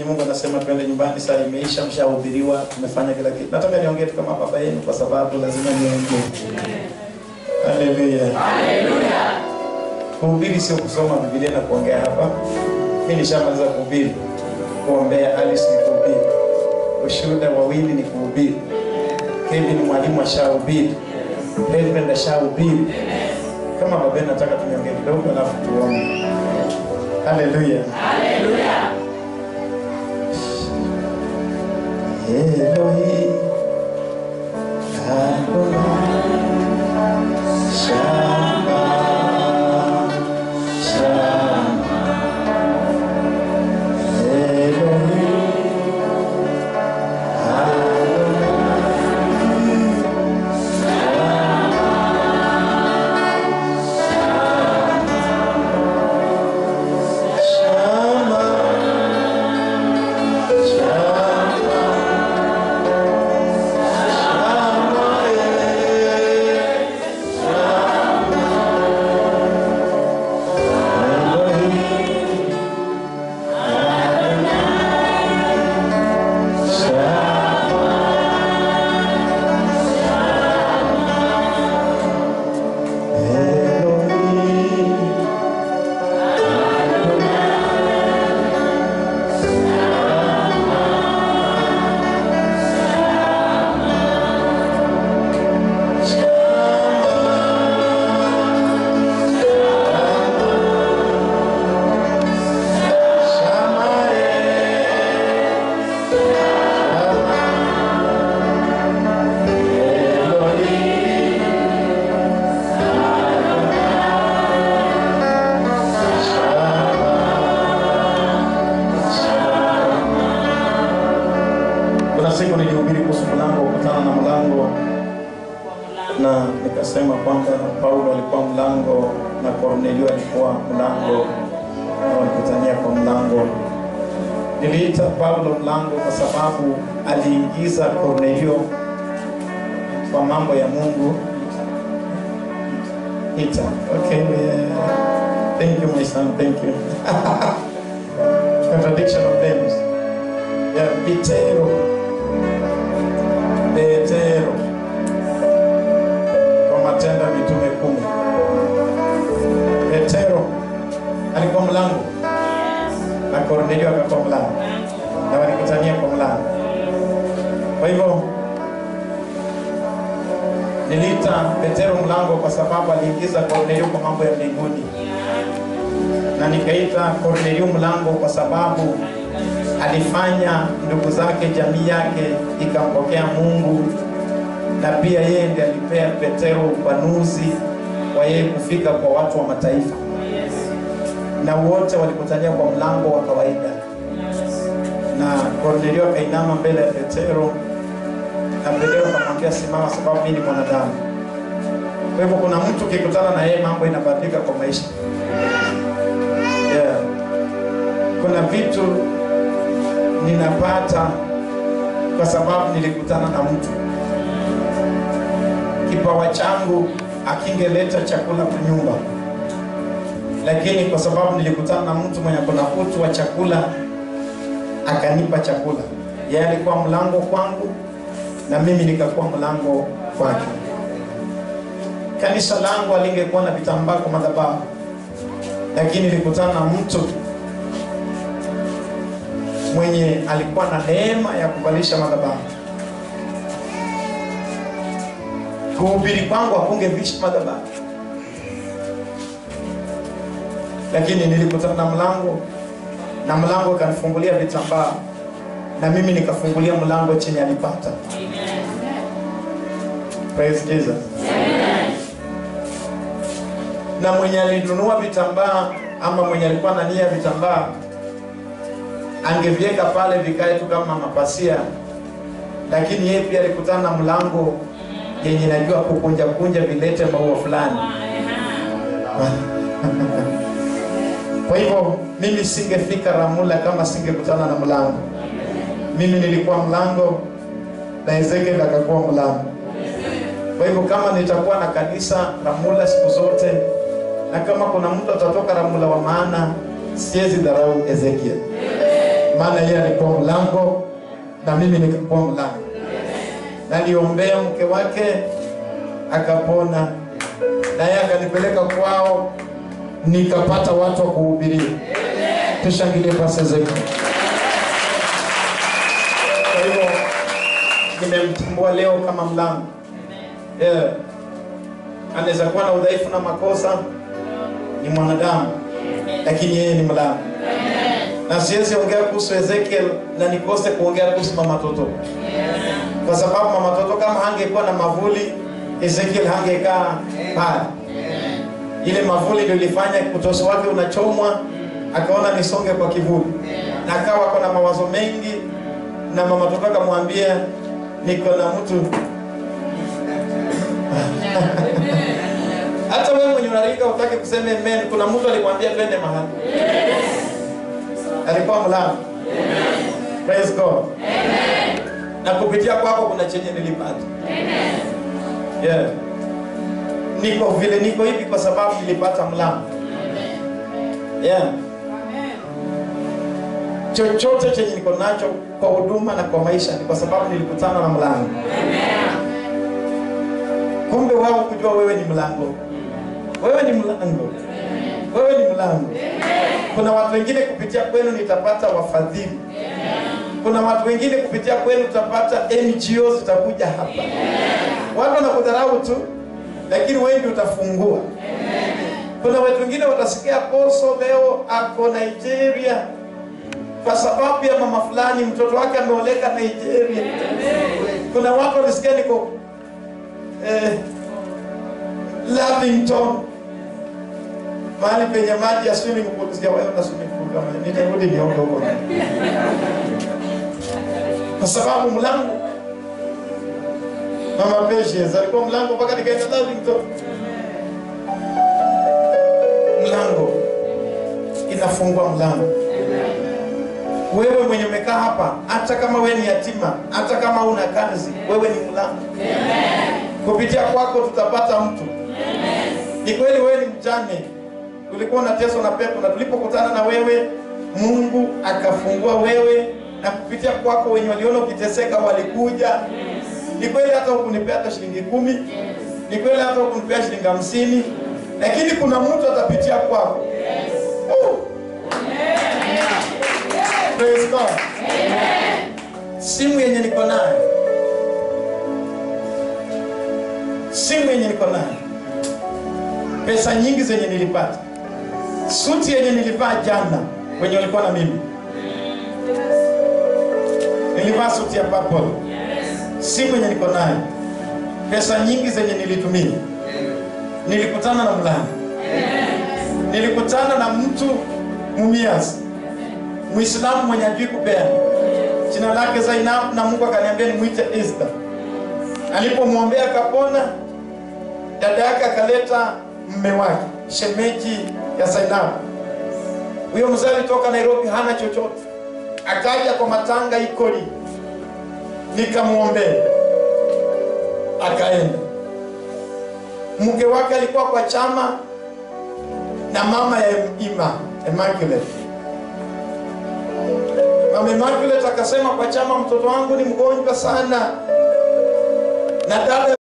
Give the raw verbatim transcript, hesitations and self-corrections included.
Mungu anasema twende nyumbani, saa imeisha, mshahubiriwa, tumefanya kila kitu. Nataka niongee kama baba yenu kwa sababu lazima niongee. Haleluya. Haleluya. Kuhubiri sio kusoma Biblia na kuongea hapa. Mimi nishamaliza kuhubiri. Kuombea Alice ni kuhubiri. Ushuhuda wawili ni kuhubiri. Kevin ni mwalimu ashahubiri. Reverend ashahubiri. Kama baba nataka tuniongee kidogo alafu tuombe. Haleluya. Haleluya. Elohim Adonai Shama Shama Elohim Adonai Shama siku nilihubiri kuhusu mlango, kukutana na mlango, na nikasema kwamba Paulo alikuwa mlango na Kornelio alikuwa mlango, na walikutania kwa mlango. Niliita Paulo mlango kwa sababu aliingiza Kornelio kwa mambo ya Mungu. Ita. Okay, yeah. Thank you my son, thank you. Contradiction of names. Yeah, Petero. Petero. Kwa Matendo ya Mitume kumi. Petero alikuwa mlango. Na Kornelio akakuwa mlango. Na walikutania kwa mlango. Kwa hivyo niliita Petero mlango kwa sababu aliingiza Kornelio kwa mambo ya mbinguni. Na nikaita Kornelio mlango kwa sababu alifanya ndugu zake, jamii yake ikampokea Mungu, na pia yeye ndiye alipea Petero upanuzi wa yeye kufika kwa watu wa mataifa. Na wote walikutania kwa mlango wa kawaida. Na Kornelio akainama mbele ya Petero, na Petero akamwambia simama, sababu mimi ni mwanadamu. Kwa hivyo kuna mtu ukikutana na yeye mambo inabadilika kwa maisha. Yeah. Kuna vitu ninapata kwa sababu nilikutana na mtu. Kipawa changu akingeleta chakula kwa nyumba, lakini kwa sababu nilikutana na mtu mwenye kuna utu wa chakula akanipa chakula. Yeye alikuwa mlango kwangu na mimi nikakuwa mlango kwake. Kanisa langu alingekuwa na vitambaa kwa madhabahu, lakini nilikutana na mtu mwenye alikuwa na neema ya kubadilisha madhabahu. Kuhubiri kwangu hakungevisha madhabahu, lakini nilikutana na mlango, na mlango kanifungulia vitambaa, na mimi nikafungulia mlango chenye alipata. Praise Jesus. Amen. Na mwenye alinunua vitambaa ama mwenye alikuwa na nia vitambaa angevieka pale vikae tu kama mapasia, lakini yeye pia alikutana na mlango yenye najua kukunja kunja vilete maua fulani. Kwa hivyo mimi singefika Ramula kama singekutana na mlango. Mimi nilikuwa mlango na Ezekiel akakuwa mlango. Kwa hivyo kama nitakuwa na kanisa Ramula siku zote, na kama kuna mtu atatoka Ramula wa maana, siwezi dharau Ezekiel. maana yeye alikuwa mlango na mimi nilikuwa mlango. Na niliombea mke wake akapona, na yeye akanipeleka kwao, nikapata watu wa kuhubiria. Tushangilie Pastor Ezekiel. Kwa hivyo nimemtambua leo kama mlango. Yeah. Anaweza kuwa na udhaifu na makosa, ni mwanadamu, lakini yeye ni mlango. Na siwezi ongea kuhusu Ezekiel na nikose kuongea kuhusu Mama Toto. Kwa sababu Mama Toto kama hangekuwa na mavuli, Ezekiel hangekaa pale. Ile mavuli ndio ilifanya utosi wake unachomwa, akaona nisonge kwa kivuli. Na akawa kuna mawazo mengi, na Mama Toto akamwambia niko na mtu. Hata wewe mwenye unarika utaki kusema amen, kuna mtu alikwambia twende mahali. Alikuwa mlango. Praise God. Amen. Na kupitia kwako kuna chenye nilipata. Amen. Yeah. Niko vile niko hivi kwa sababu nilipata mlango. Amen. Yeah. Amen. Chochote chenye niko nacho kwa huduma na kwa maisha ni kwa sababu nilikutana na mlango. Amen. Kumbe wao kujua wewe ni mlango. Wewe ni mlango. Wewe ni mlango. Kuna watu wengine kupitia kwenu nitapata wafadhili. Kuna watu wengine kupitia kwenu utapata N G O zitakuja hapa. Watu wanakudharau tu, lakini wengi utafungua. Kuna watu wengine watasikia poso leo ako Nigeria kwa sababu ya mama fulani mtoto wake ameoleka Nigeria. Kuna watu walisikia niko eh, Lavington, mahali penye maji ya swimming pool. Sija wewe na swimming pool kama nitarudi nioge huko. Kwa sababu mlango Mama Patience alikuwa mlango mpaka nikaenda Lavington. Mlango inafungua mlango. Wewe mwenye umekaa hapa, hata kama wewe ni yatima, hata kama una kazi, wewe ni mlango. Kupitia kwako tutapata mtu. Ni kweli wewe ni mjane, ulikuwa unateswa na pepo, na tulipokutana na wewe Mungu akafungua wewe, na kupitia kwako wenye waliona ukiteseka walikuja. Ni kweli hata ukunipea hata shilingi kumi, ni kweli hata ukunipea shilingi hamsini, lakini kuna mtu atapitia kwako. Oh. Praise God. Amen. Simu yenye niko nayo, simu yenye niko nayo, pesa nyingi zenye nilipata, suti yenye nilivaa jana wenye walikuwa na mimi, nilivaa suti ya purple. Simu yenye niko nayo, pesa nyingi zenye nilitumia, nilikutana na mlango. Nilikutana na mtu mumias, Muislamu mwenye ajui kupea, jina lake Zainab, na Mungu akaniambia nimuite Esther. Alipomwombea akapona, dada yake akaleta mume wake, shemeji ya Zainab. Huyo mzee alitoka Nairobi hana chochote, akaja kwa matanga Ikoli, nikamwombea akaenda. Mke wake alikuwa kwa chama na mama ya Ima Immaculate. Mama Immaculate akasema kwa chama, mtoto wangu ni mgonjwa sana, na dada